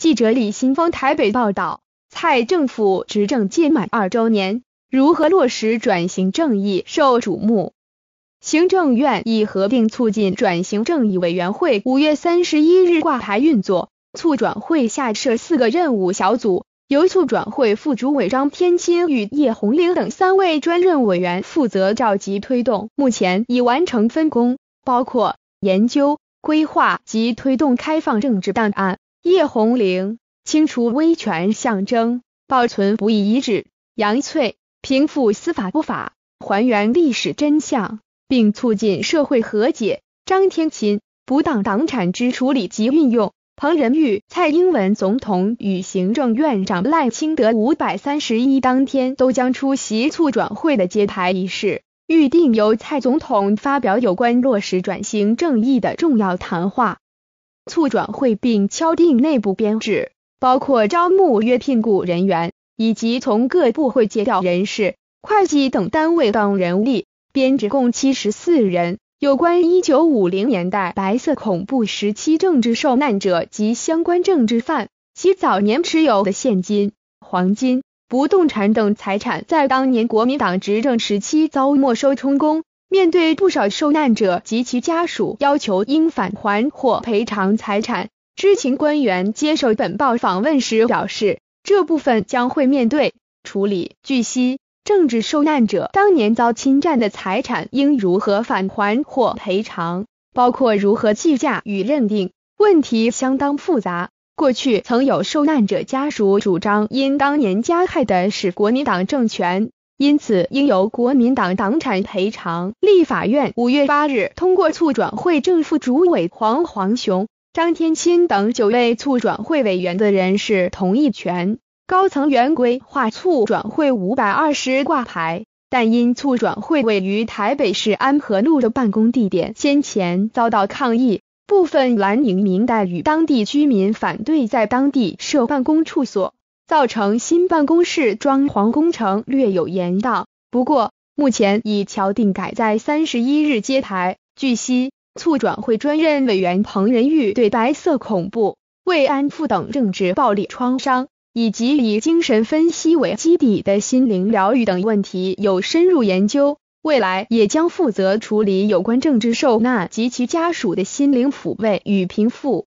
记者李新峰台北报道，蔡政府执政届满2周年，如何落实转型正义受瞩目。行政院已合并促进转型正义委员会5月31日挂牌运作，促转会下设4个任务小组，由促转会副主委张天钦与叶红玲等3位专任委员负责召集推动，目前已完成分工，包括研究、规划及推动开放政治档案。叶红玲清除威权象征，保存不义遗址；杨翠平复司法不法，还原历史真相，并促进社会和解。张天钦不当党产之处理及运用。彭仁郁、蔡英文总统与行政院长赖清德531当天都将出席促转会的揭牌仪式，预定由蔡总统发表有关落实转型正义的重要谈话。促转会并敲定内部编制，包括招募约聘雇人员，以及从各部会借调人事、会计等单位当人力，编制共74人。有关1950年代白色恐怖时期政治受难者及相关政治犯，其早年持有的现金、黄金、不动产等财产在当年国民党执政时期遭没收充公。面对不少受难者及其家属要求应返还或赔偿财产，知情官员接受本报访问时表示，这部分将会面对处理。据悉，政治受难者当年遭侵占的财产应如何返还或赔偿，包括如何计价与认定，问题相当复杂。过去曾有受难者家属主张，因当年加害的是国民党政权，因此应由国民党党产赔偿。立法院5月8日通过促转会正副主委黄煌雄、张天钦等9位促转会委员的人事同意权。高层原规划促转会520挂牌，但因促转会位于台北市安和路的办公地点先前遭到抗议，部分蓝营民代与当地居民反对在当地设办公处所，造成新办公室装潢工程略有延宕。不过，目前已敲定改在31日揭牌。据悉，促转会专任委员彭仁郁对白色恐怖、慰安妇等政治暴力创伤，以及以精神分析为基底的心灵疗愈等问题有深入研究，未来也将负责处理有关政治受难及其家属的心灵抚慰与平复。